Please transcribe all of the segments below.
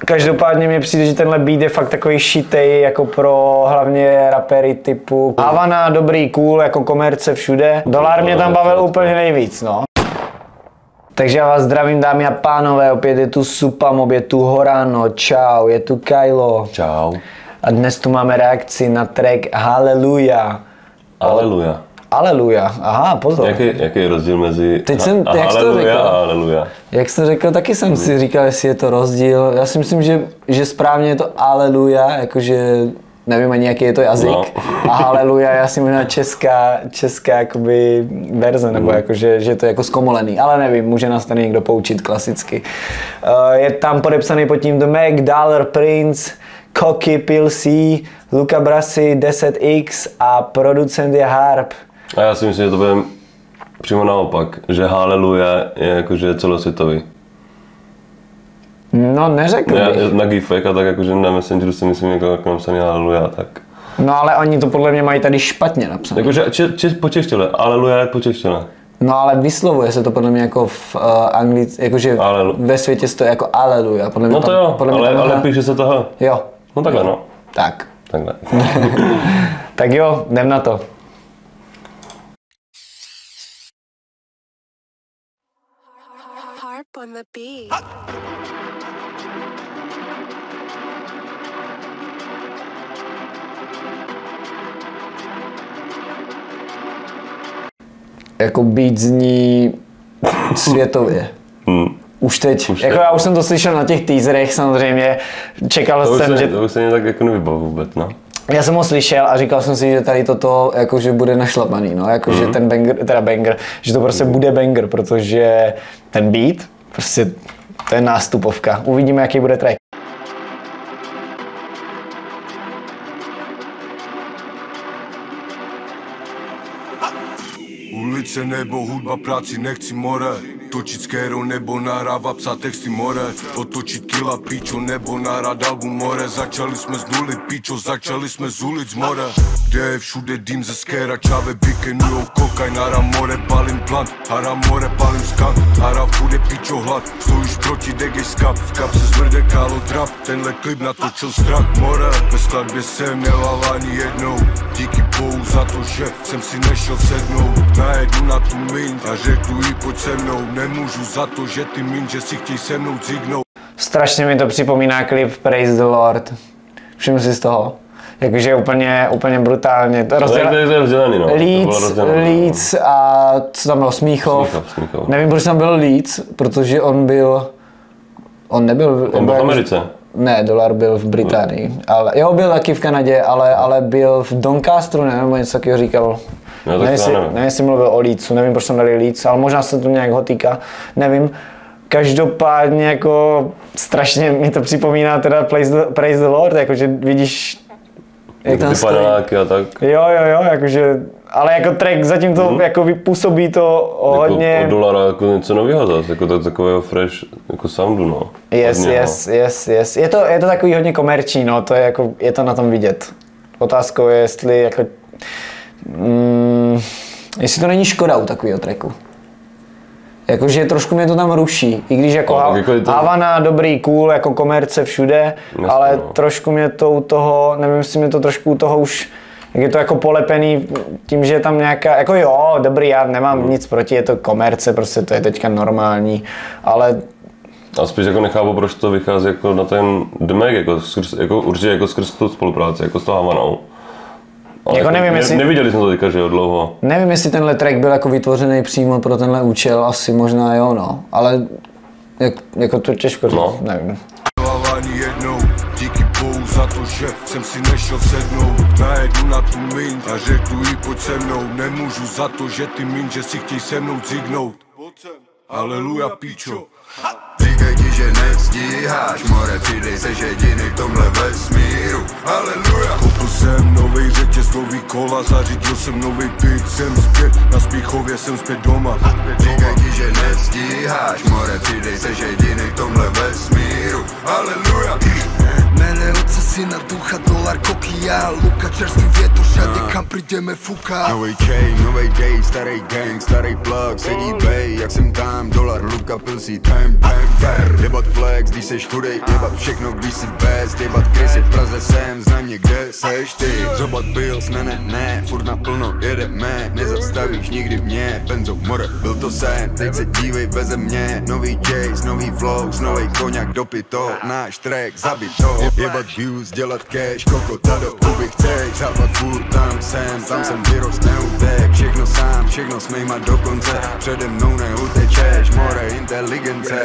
Každopádně mi přijde, že tenhle beat je fakt takový šitej jako pro hlavně rapery typu Havana, dobrý, cool, jako komerce všude. Dolar mě tam bavil úplně nejvíc, no. Takže já vás zdravím, dámy a pánové, opět je tu Supamob, je tu Horano, čau, je tu Kylo. Čau. A dnes tu máme reakci na track Hallelujah. Aleluja. Aleluja, aha, pozor. Jaký je rozdíl mezi Hallelujah a Aleluja? Jak jsi to řekl, taky jsem si říkal, jestli je to rozdíl. Já si myslím, že správně je to Aleluja, jakože nevím ani, jaký je to jazyk. No. A Hallelujah je asi možná česká jakoby verze, nebo jakože, že je to jako zkomolený. Ale nevím, může nás tady někdo poučit klasicky. Je tam podepsaný pod tím The Mac, Dollar Prince, Cocky, Pil C, Luca Brasi, 10X a producent je Harp. A já si myslím, že to bude přímo naopak, že Hallelujah je jakože celosvětový. No, neřekl bych. Na gifech a tak jakože na Messengeru si myslím, jako napsaný Hallelujah, tak. No ale oni to podle mě mají tady špatně napsané. Jakože po češtině, Aleluja je po češtině. No ale vyslovuje se to podle mě jako v anglicky, jakože ve světě se to jako Aleluja. Podle mě no to tam, jo, podle mě ale píše se toho. Jo. No takhle no. Tak. Takhle. Tak jo, jdem na to. Harp on the beat. Jako beat zní světově. Už teď, jako já už jsem to slyšel na těch teaserech samozřejmě, čekal jsem, že... To už se mě tak jako nevybaví vůbec, no. Já jsem ho slyšel a říkal jsem si, že tady toto jakože bude našlapaný, no, jakože ten banger, že to prostě bude banger, protože ten beat, prostě to je nástupovka. Uvidíme, jaký bude track. Ulice nebo hudba, práci nechci more. Točit skero nebo nahrávat psa texty more. Otočit kila píčo nebo nahrát album more. Začali jsme z nuly píčo, začali jsme z ulic more. Kde je všude dým ze skera, čáve bikenujou kokaj. Hara more, palím plant, hara more, palím skan. Hara bude píčo hlad, stojíš proti degej skap. Skap se zvrde kálo trap, tenhle klip natočil strach more. Ve skladbě jsem nelal ani jednou, díky bohu za to, že jsem si nešel sednout. Najedu na tu minč a řeknu jí pojď se mnou. Nemůžu za to, že ty minče si chtěj se mnou cignout. Strašně mi to připomíná klip Praise the Lord. Všiml si z toho? Jakože úplně brutálně. To rozdělený, no. Leeds a co tam bylo? Smíchov. Nevím, proč tam byl Leeds, protože on nebyl v Americe. Ne, Dolar byl v Británii. Ale, jo, byl taky v Kanadě, ale byl v Doncasteru, nebo něco takového říkal. No, nevím, jestli mluvil o Leedsu, nevím, proč jsem dali Leeds, ale možná se to nějak ho týká, nevím. Každopádně jako strašně mi to připomíná teda Praise the Lord, jakože vidíš, jak tam stojí. A tak. Jo, jakože, ale jako track zatím to jako působí to hodně. Jako od Dolara jako něco nového zase, jako takového fresh jako soundu, no. Yes. Je to takový hodně komerční, no, to je jako, je to na tom vidět. Otázkou je, jestli jako, jestli to není škoda u takového tracku. Jakože trošku mě to tam ruší, i když jako Havana, dobrý, cool, jako komerce všude, ale trošku mě to u toho, nevím, jestli mě to trošku u toho už, jak je to jako polepený tím, že je tam nějaká, jako jo, dobrý, já nemám nic proti, je to komerce, prostě to je teďka normální, ale... A spíš jako nechápu, proč to vychází jako na ten demek, jako určitě jako skrz tu spolupráci, jako s tou Havanou. Jako nevím, jestli... Neviděli jsme to teďka, že jo, dlouho. Nevím, jestli tenhle track byl jako vytvořený přímo pro tenhle účel, asi možná jo, no. Ale jako to těžko říct, no. Nevím. Ani jednou, díky bohu za to, že jsem si nešel sednout. Najedu na tu minč a řeknu jí pojď se mnou. Nemůžu za to, že ty minče si chtěj se mnou cignout. Aleluja, píčo. Říkaj ti, že nestíháš, more, přidej se jediný v tomhle vesmíru. Aleluja. Koupil jsem novej řetěz, nový kola, zařídil jsem novej byt, jsem zpět, na Spíchově jsem zpět doma. Říkaj ti, že nestíháš, more, přidej se jediný v tomhle vesmíru. Aleluja. Mene oca si na ducha, dolar, koky, ja, Luka, čerstvý vietor, všade kam prídeme fúka. Novej chain, novej day, starej gang, starej plug, sedí bej, jak jsem tam, dolar, Luka, pil si time, jebat flex, když seš chudej, jebat všechno, když si best, jebat krysy v Praze sem, znám někde seš ty, zobat bills, ne, furt naplno jedeme, nezastavíš nikdy mě, benzo, more, byl to sen, teď se dívej, veze mě, nový chase, nový flows, novej koňak, dopy to, náš track, zabit to, jebat views, dělat cash, koko, tado, kuby chceš, západ furt, tam jsem vyrost, neutek, všechno sám, všechno smejma do konce, přede mnou neutečeš, more inteligence.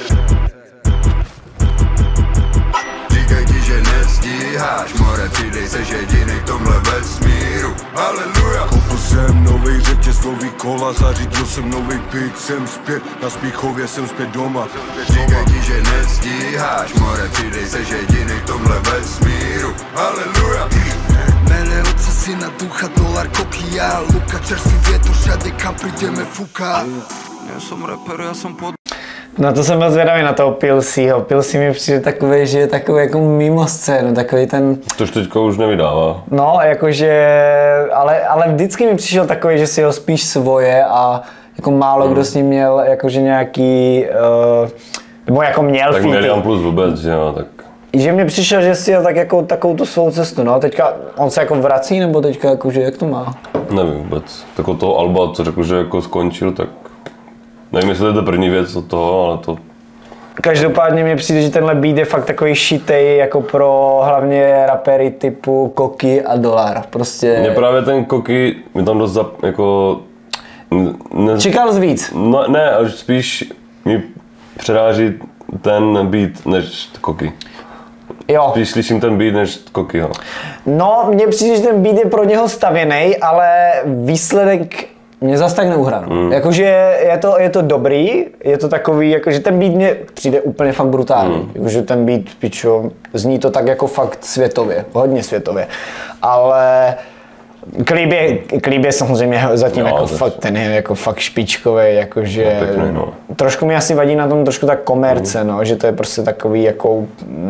Říkaj ti, že nestíháš, more, přidej seš jedinej v tomhle vesmíru, haleluja. Koupil jsem novej řetěz, nový kola, zařídil jsem novej byt, jsem zpět, na Smíchově jsem zpět doma. Říkaj ti, že nestíháš, more, přidej seš jedinej v tomhle vesmíru, haleluja. Mene oca, syna, ducha, dolar, koky, ja, Luka, čerstvý vietor, všade kam prídeme fúka. Ja som rapper, ja som pod... No to jsem byl zvědavý na toho Pilsího. Pilsí mi přijde takový, že je takový jako mimo scénu, takový ten... Tož teďka už nevydává. No, jakože, ale vždycky mi přišel takový, že si ho spíš svoje a jako málo kdo s ním měl jakože nějaký, nebo jako měl tak featy. Tak měl plus vůbec, jo, tak... Že mi přišel, že si jel tak jako takovou tu svou cestu, no, teďka on se jako vrací, nebo teďka jakože, jak to má? Nevím vůbec, tak od toho alba, co řekl, že jako skončil, tak... Nevím, jestli to je to první věc od toho, ale to... Každopádně mi přijde, že tenhle beat je fakt takový šitej jako pro hlavně rapery typu Koky a Dolar, prostě... Mně právě ten Koky mi tam dost jako... Čekal jsi víc? No ne, až spíš mi přeráží ten beat než Koky. Jo. Spíš slyším ten beat než Kokyho. No, mně přijde, že ten beat je pro něho stavěný, ale výsledek mě zas tak neuhrál. Jakože je to dobrý, je to takový, jakože ten beat mě přijde úplně fakt brutální. Jakože ten beat, pičo, zní to tak jako fakt světově, hodně světově. Ale klip je samozřejmě zatím jako fakt, ten je jako fakt špičkový, jakože no, pěkný, no. Trošku mi asi vadí na tom trošku tak komerce, no, že to je prostě takový jako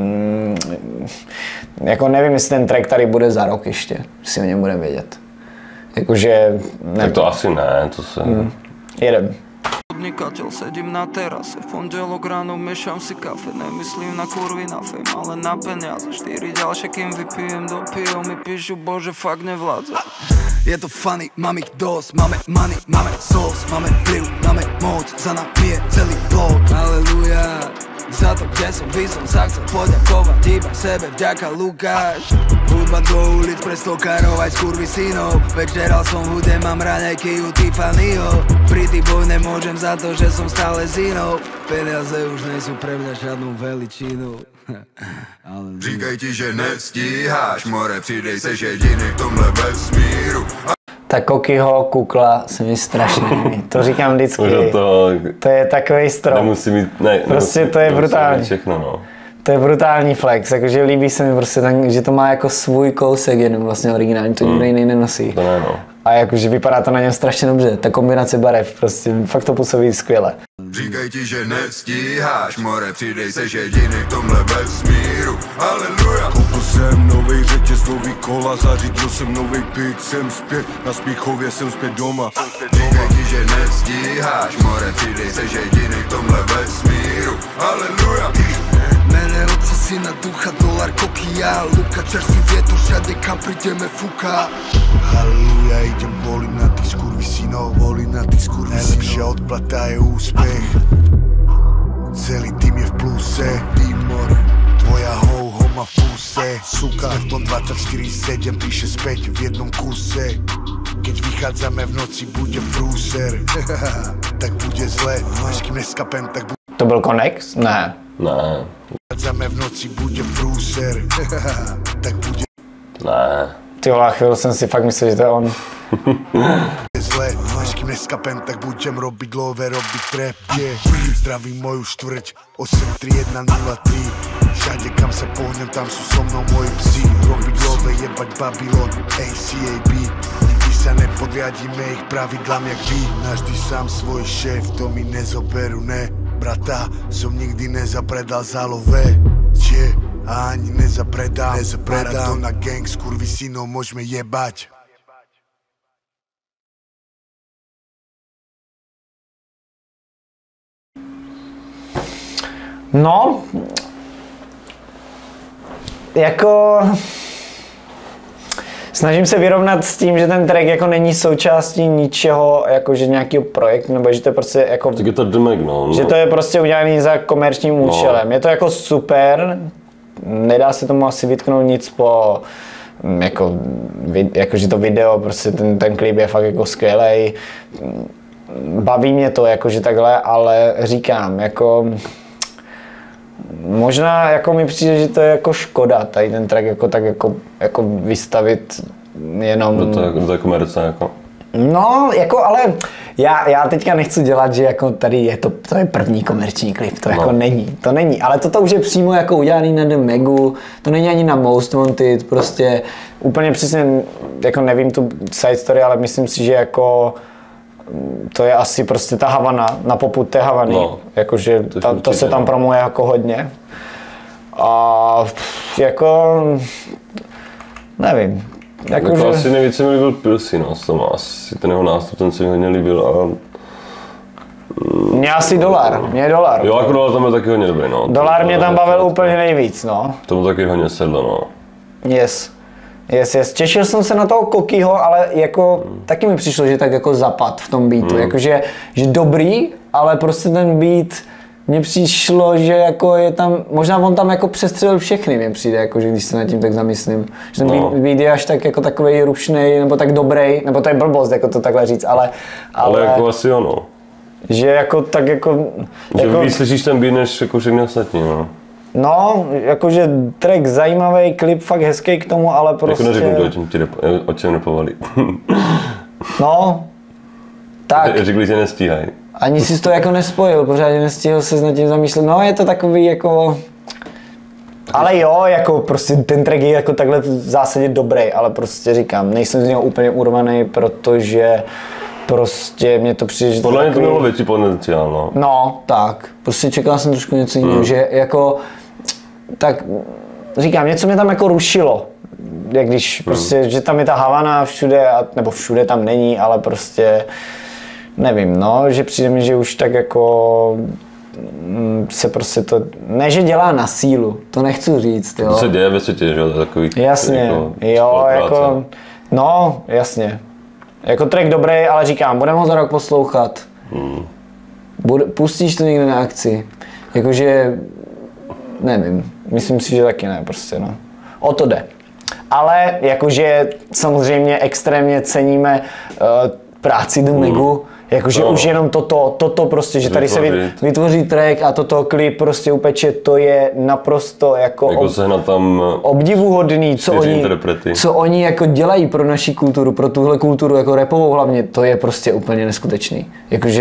jako nevím, jestli ten track tady bude za rok ještě, že si o něm budeme vědět. Jakože... Tak to asi ne, to se... Jedem. Podnikateľ, sedím na terase, v pondelok ráno mešám si kafe, nemyslím na kurvy, na fame, ale na peniaze. 4 ďalšie, kým vypijem do pijo, mi píšu, bože, fakt nevládza. Je to funny, mám ich dosť, máme money, máme sauce, máme vplyv, máme moc, za nami je celý blok. Halleluja, za to, kde som sa chcel poďakovať iba sebe, vďaka Lukáš. Hudba do ulic pre stokárov aj skurvy synov, večeral som v hude, mám raňajky u Tiffanyho. Pretty boy, nemôžem za to, že som stále s inou, peniaze už nejsú pre mňa žiadnou veličinou. Říkaj ti, že nestíháš, more, přidej seš jedinej v tomhle vesmíru. Ta Kokyho kukla se mi strašně líbí, to říkám vždycky, to je takovej strop, nemusí mít, ne, prostě to je brutální, všechno, no. To je brutální flex, jakože líbí se mi prostě ten, že to má jako svůj kousek jeden vlastně originální, to nikdo jiný nenosí. To ne, no. A jakože vypadá to na něm strašně dobře, ta kombinace barev, prostě fakt to působí skvěle. Říkaj ti, že nestíháš, more, přidej seš jedinej v tomhle vesmíru, haleluja. Koupil jsem novej řetěz, nový kola, zařídil jsem novej byt, jsem zpět, na Smíchově jsem zpět doma. Říkaj ti, že nestíháš, more, přidej seš jedinej v tomhle vesmíru, haleluja. Mene oca, syna, ducha, dolar, koky, ja, Luka, čerstvý vietor, všade kam prídeme fúka. Halleluja, idem, volím na tých skurvisínov, volím na tých skurvisínov. Najlepšia odplata je úspech, celý tým je v pluse. Timor, tvoja ho má v puse. Suka, v tom 24/7 píše späť v jednom kuse. Keď vychádzame v noci, bude prúser. Tak bude zle, až kým neskapem, tak bude... To byl Konex? Ne. Ne. Vychádzame v noci, bude prúser. Tak bude... Ne. Ty vole, chvíli jsem si fakt myslel, že to je on. Zle, až kým neskapem, tak budem robiť love, robiť trap, yeah. Zdravím moju štvrť, 83103. Všade kam sa pohnem, tam sú so mnou moji psi. Robiť love, jebať Babylon, ACAB. Nikdy sa nepodriadíme ich pravidlám jak vy. Navždy sám svoj šéf, to mi nezoberú, ne. Brata, som nikdy nezapredal za love, a ani nezapredám, Maradona gang, skurvisino, môžeme jebať. No, jako snažím se vyrovnat s tím, že ten track jako není součástí ničeho, jakože nějakého projektu, nebo že to je prostě jako... Tak je to demek, no. Že to je prostě udělaný za komerčním účelem. Je to jako super, nedá se tomu asi vytknout nic po... Jakože to video, prostě ten klip je fakt jako skvělej. Baví mě to jakože takhle, ale říkám, jako... Možná jako mi přijde, že to je jako škoda, tady ten track jako tak jako vystavit jenom... Do té komerce jako. No, jako ale já teďka nechci dělat, že jako tady je to je první komerční klip, to jako to není, ale toto už je přímo jako udělaný na The Megu, to není ani na Most Wanted, prostě úplně přesně, jako nevím tu side story, ale myslím si, že jako to je asi prostě ta Havana, na popud té Havany, jakože to se tam promuje jako hodně. A jako, nevím. Jako asi nejvíc se mi líbil Pilsi, no, asi ten jeho nástup, ten se mi hodně líbil, ale... Mě asi Dolar. Jo, jako Dolar tam byl taky hodně dobrý, no. Dolar mě tam bavil úplně nejvíc, no. Tomu taky hodně sedlo, no. Yes. Těšil jsem se na toho Kokiho, ale jako taky mi přišlo, že tak jako zapad v tom beatu, jakože že dobrý, ale prostě ten beat mně přišlo, že jako je tam, možná on tam jako přestřelil všechny, mně přijde, jakože když se nad tím tak zamyslím, že ten beat je až tak jako takovej rušnej, nebo tak dobrý, nebo to je blbost, jako to takhle říct, ale jako asi ono. Že jako tak jako... Že víc slyšíš ten beat než jako všechny ostatní, no. No, jakože track zajímavý, klip fakt hezký k tomu, ale prostě... Jako neřeknu o čem nepovalí. No, tak. Řekli, že nestíhají. Ani si to jako nespojil, pořádně nestihl se nad tím zamýšlet. No, je to takový jako... Ale jo, jako prostě ten track je jako takhle v zásadě dobrý, ale prostě říkám, nejsem z něho úplně urvaný, protože prostě mě to přijde, že podle mě to bylo větší potenciál, no. No, tak. Prostě čekal jsem trošku něco jiného, že jako... Tak říkám, něco mě tam jako rušilo. Jak když prostě, že tam je ta Havana všude, nebo všude tam není, ale prostě... Nevím, no, že přijde mi, že už tak jako... se prostě to... Ne, že dělá na sílu, to nechci říct, jo. To se děje ve světě, že jo, takový... Jasně, jako, jo, jako... No, jasně. Jako track dobrý, ale říkám, budeme ho za rok poslouchat. Pustíš to někde na akci. Jakože, nevím, myslím si, že taky ne, prostě no. O to jde. Ale jakože samozřejmě extrémně ceníme práci The Megu. Jakože už jenom toto prostě, že tady se vytvoří track a toto klip prostě upeče, to je naprosto jako sehnat tam obdivuhodný, co oni jako dělají pro naši kulturu, pro tuhle kulturu jako rapovou hlavně, to je prostě úplně neskutečný. Jakože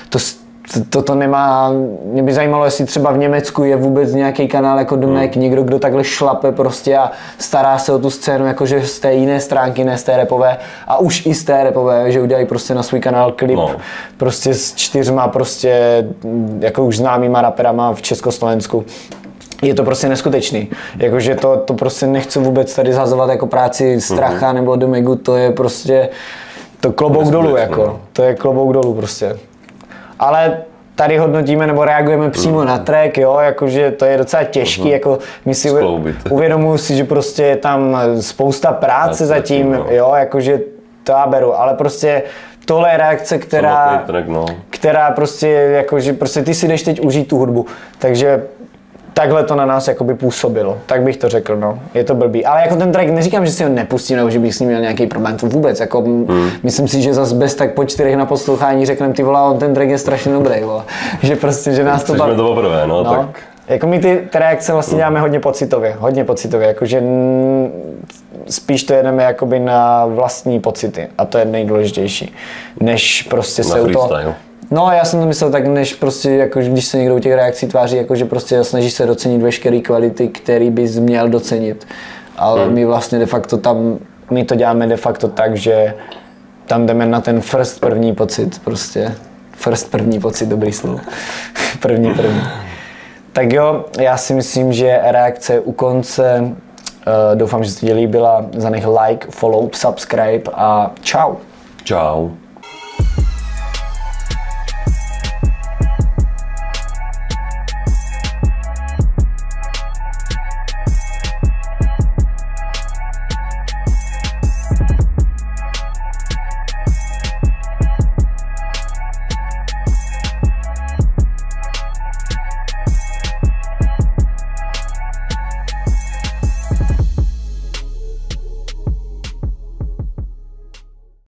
to nemá, mě by zajímalo, jestli třeba v Německu je vůbec nějaký kanál jako The Meg, někdo, kdo takhle šlape prostě a stará se o tu scénu, jakože z té jiné stránky, ne z té rapové a už i z té rapové, že udělají prostě na svůj kanál klip prostě s 4 prostě jako už známýma raperama v Československu. Je to prostě neskutečný. Jakože to prostě nechci vůbec tady zhazovat jako práci Stracha nebo The Megu, to je prostě to klobouk dolů jako, to je klobouk dolů prostě. Ale tady hodnotíme nebo reagujeme přímo na track, jo, jakože to je docela těžký, jako my si uvědomuji si, že prostě je tam spousta práce zatím, jo, jakože to já beru, ale prostě tohle je reakce, která prostě, jakože prostě ty si jdeš teď užít tu hudbu, takže takhle to na nás jakoby působilo, tak bych to řekl, no, je to blbý. Ale jako ten track, neříkám, že si ho nepustím, nebo že bych s ním měl nějaký problém, to vůbec, jako myslím si, že zas bez tak po 4 na poslouchání řekneme, ty vole, ten track je strašně dobrý, vole. Že prostě, že nás to baví. to poprvé, no, tak. Jako my ty reakce vlastně děláme hodně pocitově, jakože spíš to jedeme jakoby na vlastní pocity a to je nejdůležitější, než prostě se u toho... No, já jsem to myslel tak, než prostě, jako, když se někdo u těch reakcí tváří, jako, že prostě snaží se docenit veškeré kvality, který bys měl docenit. Ale my vlastně de facto tam, my to děláme de facto tak, že tam jdeme na ten první pocit prostě. První pocit, dobrý slovo. první. Tak jo, já si myslím, že reakce je u konce. Doufám, že se ti líbila. Zanech like, follow, subscribe a čau. Čau.